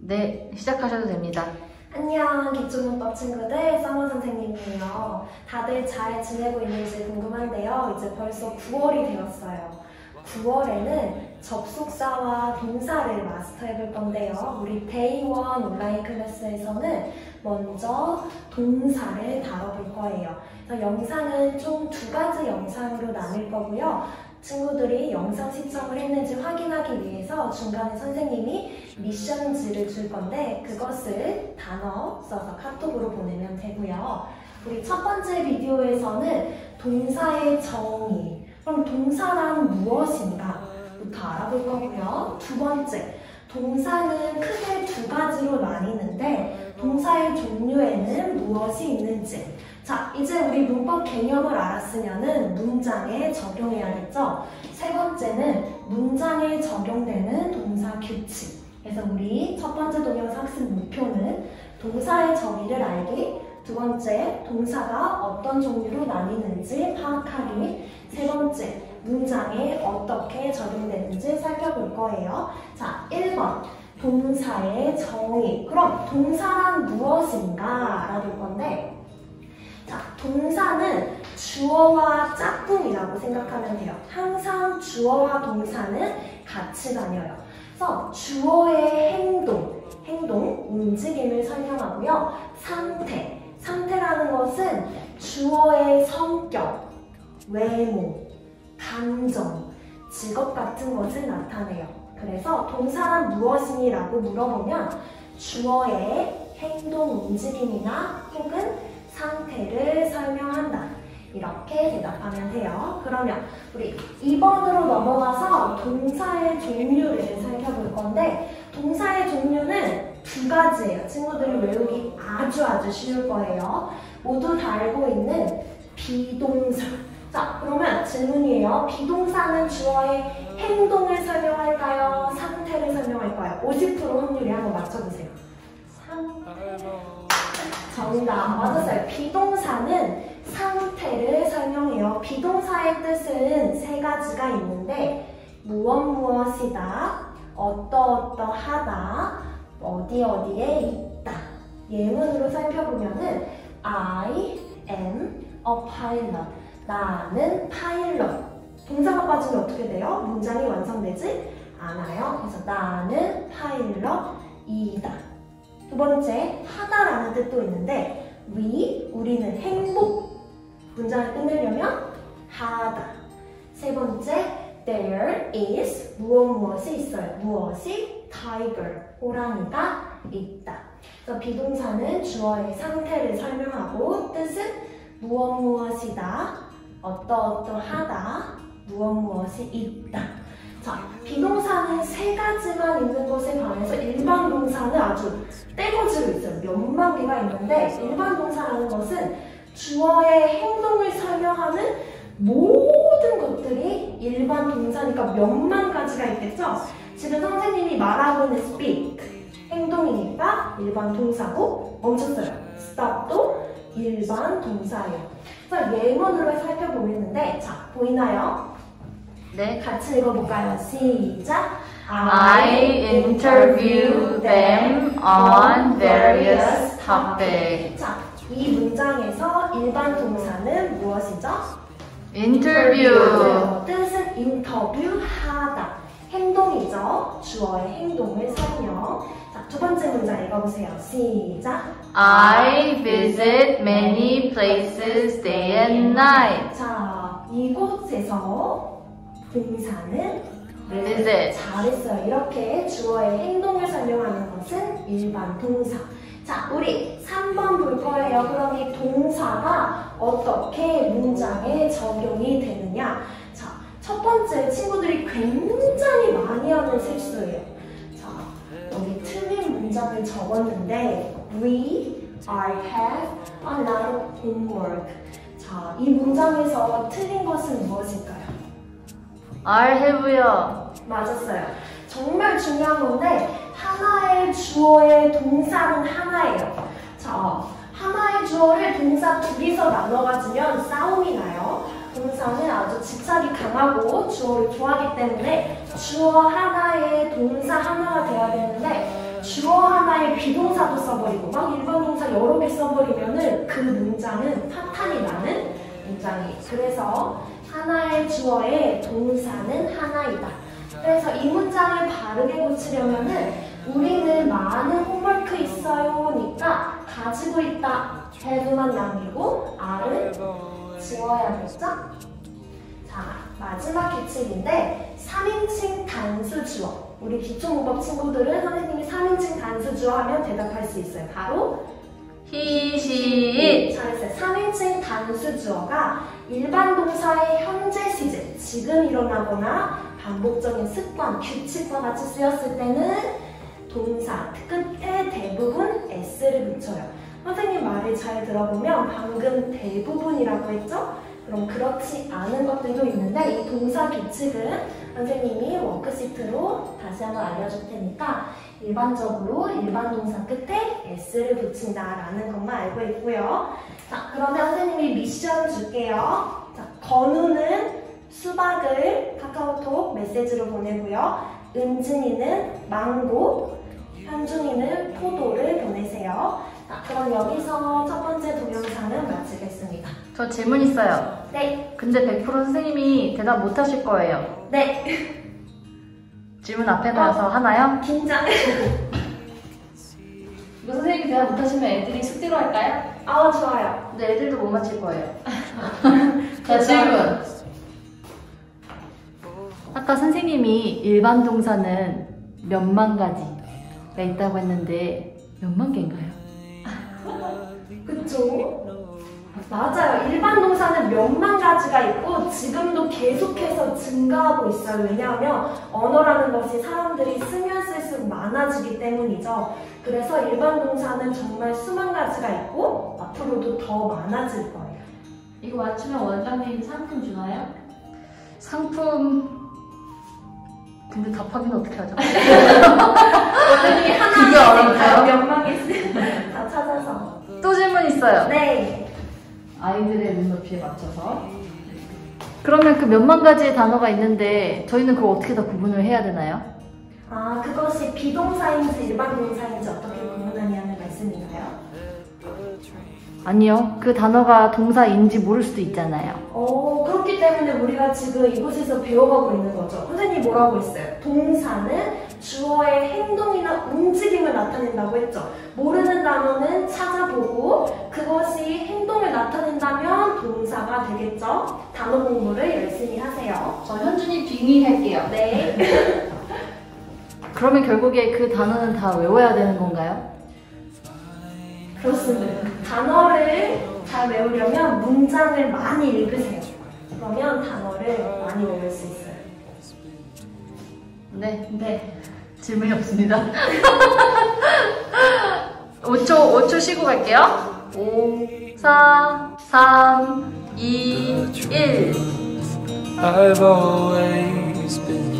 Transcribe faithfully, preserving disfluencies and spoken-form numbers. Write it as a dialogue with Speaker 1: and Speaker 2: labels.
Speaker 1: 네, 시작하셔도 됩니다.
Speaker 2: 안녕, 기초문법 친구들, 써머 선생님이에요. 다들 잘 지내고 있는지 궁금한데요. 이제 벌써 구월이 되었어요. 구월에는 접속사와 동사를 마스터해 볼 건데요. 우리 데이 원 온라인 클래스에서는 먼저 동사를 다뤄볼 거예요. 그래서 영상은 총 두 가지 영상으로 나눌 거고요. 친구들이 영상 시청을 했는지 확인하기 위해서 중간에 선생님이 미션지를 줄 건데 그것을 단어 써서 카톡으로 보내면 되고요. 우리 첫 번째 비디오에서는 동사의 정의, 그럼 동사란 무엇인가? 부터 알아볼 거고요. 두 번째, 동사는 크게 두 가지로 나뉘는데 동사의 종류에는 무엇이 있는지. 자, 이제 우리 문법 개념을 알았으면은 문장에 적용해야겠죠? 세 번째는 문장에 적용되는 동사 규칙. 그래서 우리 첫 번째 동영상 학습 목표는 동사의 정의를 알기, 두 번째, 동사가 어떤 종류로 나뉘는지 파악하기, 세 번째, 문장에 어떻게 적용되는지 살펴볼 거예요. 자, 일 번, 동사의 정의. 그럼 동사란 무엇인가 알아볼 건데, 자, 동사는 주어와 짝꿍이라고 생각하면 돼요. 항상 주어와 동사는 같이 다녀요. 그래서 주어의 행동, 행동, 움직임을 설명하고요. 상태, 상태라는 것은 주어의 성격, 외모, 감정, 직업 같은 것을 나타내요. 그래서 동사란 무엇이니? 라고 물어보면 주어의 행동, 움직임이나 혹은 상태를 설명한다. 이렇게 대답하면 돼요. 그러면 우리 이 번으로 넘어가서 동사의 종류를 살펴볼 건데 동사의 종류는 두 가지예요. 친구들이 외우기 아주 아주 쉬울 거예요. 모두 다 알고 있는 비동사. 자, 그러면 질문이에요. 비동사는 주어의 행동을 설명할까요? 상태를 설명할까요? 오십 퍼센트 확률이 한번 맞춰보세요. 정답 맞았어요. 비동사는 상태를 설명해요. 비동사의 뜻은 세 가지가 있는데 무엇 무엇이다, 어떠어떠하다, 어디 어디에 있다. 예문으로 살펴보면은 I am a pilot. 나는 파일럿. 동사가 빠지면 어떻게 돼요? 문장이 완성되지 않아요. 그래서 나는 파일럿이다. 두 번째, 하다라는 뜻도 있는데 we, 우리는 행복. 문장을 끝내려면 하다. 세 번째, there is, 무엇 무엇이 있어요. 무엇이? tiger, 호랑이가 있다. 그래서 비동사는 주어의 상태를 설명하고 뜻은 무엇 무엇이다, 어떠어떠하다, 무엇 무엇이 있다. 자, 비동사는 세 가지만 있는 것에 반해서 일반 동사는 아주 떼거지로 있어요. 몇만 개가 있는데 일반 동사라는 것은 주어의 행동을 설명하는 모든 것들이 일반 동사니까 몇만 가지가 있겠죠? 지금 선생님이 말하고 있는 speak, 행동이니까 일반 동사고 멈췄어요. stop도 일반 동사예요. 그래서 예문으로 살펴보겠는데 자, 보이나요?
Speaker 1: 네,
Speaker 2: 같이 읽어볼까요? 시작!
Speaker 1: I interview them on various topics.
Speaker 2: 자, 이 문장에서 일반 동사는 무엇이죠?
Speaker 1: Interview.
Speaker 2: 뜻은 인터뷰하다. 행동이죠. 주어의 행동을 설명. 자, 두 번째 문장 읽어보세요. 시작!
Speaker 1: I visit many places day and night.
Speaker 2: 자, 이곳에서 동사는
Speaker 1: visit.
Speaker 2: 잘했어요. 이렇게 주어의 행동을 설명하는 것은 일반 동사. 자, 우리 삼 번 볼 거예요. 그럼 이 동사가 어떻게 문장에 적용이 되느냐. 자, 첫 번째 친구들이 굉장히 많이 하는 실수예요. 자, 여기 틀린 문장을 적었는데 We are have a lot of homework. 자, 이 문장에서 틀린 것은 무엇일까요?
Speaker 1: are have요.
Speaker 2: 맞았어요. 정말 중요한 건데 하나의 주어의 동사는 하나예요. 자, 하나의 주어를 동사 둘이서 나눠 가지면 싸움이 나요. 동사는 아주 집착이 강하고 주어를 좋아하기 때문에 주어 하나에 동사 하나가 돼야 되는데 주어 하나에 비동사도 써버리고 막 일반 동사 여러 개 써버리면은 그 문장은 파탄이 나는 문장이에요. 그래서 하나의 주어에 동사는 하나이다. 그래서 이 문장을 바르게 고치려면은 우리는 많은 홈워크 있어요니까 가지고 있다 have만 남기고 R은 지워야겠죠? 자, 마지막 규칙인데 삼인칭 단수 주어. 우리 기초문법 친구들은 선생님이 삼인칭 단수 주어 하면 대답할 수 있어요. 바로
Speaker 1: he, she, it.
Speaker 2: 잘했어요. 삼인칭 단수 주어가 일반 동사의 현재 시제, 지금 일어나거나 반복적인 습관, 규칙과 같이 쓰였을 때는 동사 끝에 대부분 s를 붙여요. 선생님 말을 잘 들어보면 방금 대부분이라고 했죠? 그럼 그렇지 않은 것들도 있는데 이 동사 규칙은 선생님이 워크시트로 다시 한번 알려줄 테니까 일반적으로 일반 동사 끝에 s를 붙인다라는 것만 알고 있고요. 자, 그러면 선생님이 미션 줄게요. 자, 건우는 수박을 카카오톡 메시지로 보내고요. 은진이는 망고, 현준이는 포도를 보내세요. 자, 그럼 여기서 첫 번째 동영상은 마치겠습니다.
Speaker 1: 저 질문 있어요.
Speaker 2: 네.
Speaker 1: 근데 백 퍼센트 선생님이 대답 못 하실 거예요.
Speaker 2: 네.
Speaker 1: 질문 앞에 놔서 하나요?
Speaker 2: 긴장.
Speaker 1: 이거 선생님이 대답 못 하시면 애들이 숙제로 할까요?
Speaker 2: 아, 좋아요.
Speaker 1: 근데 애들도 못 맞힐 거예요. 자, 질문. 아까 선생님이 일반 동사는 몇만 가지가 있다고 했는데 몇만 개인가요?
Speaker 2: 그쵸? 맞아요. 일반 동사는 몇만 가지가 있고 지금도 계속해서 증가하고 있어요. 왜냐하면 언어라는 것이 사람들이 쓰면 쓸수록 많아지기 때문이죠. 그래서 일반 동사는 정말 수만 가지가 있고 앞으로도 더 많아질 거예요.
Speaker 1: 이거 맞추면 원장님 상품 주나요? 상품... 근데 답하기는 어떻게 하죠?
Speaker 2: 원장님이
Speaker 1: 그게
Speaker 2: 하나
Speaker 1: 어려울까요?
Speaker 2: 몇만 개 다 찾아서.
Speaker 1: 또 질문 있어요.
Speaker 2: 네.
Speaker 1: 아이들의 눈높이에 맞춰서. 그러면 그 몇만 가지의 단어가 있는데 저희는 그걸 어떻게 다 구분을 해야 되나요?
Speaker 2: 아, 그것이 비동사인지 일반 동사인지 어떻게 구분하냐는 말씀인가요?
Speaker 1: 아니요. 그 단어가 동사인지 모를 수도 있잖아요.
Speaker 2: 어, 그렇기 때문에 우리가 지금 이곳에서 배워가고 있는 거죠. 선생님이 뭐라고 했어요? 동사는 주어의 행동이나 움직임을 나타낸다고 했죠. 모르는 단어는 찾아보고 그것이 행동을 나타낸다면 동사가 되겠죠. 단어 공부를 열심히 하세요.
Speaker 1: 저 현준이 빙의할게요.
Speaker 2: 네.
Speaker 1: 그러면 결국에 그 단어는 다 외워야 되는 건가요?
Speaker 2: 그렇습니다. 단어를 잘 외우려면 문장을 많이 읽으세요. 그러면 단어를 많이 외울 수 있어요.
Speaker 1: 네, 네. 질문이 없습니다. 오 초, 오 초 쉬고 갈게요. 오, 사, 삼, 이, 일.
Speaker 3: I've always been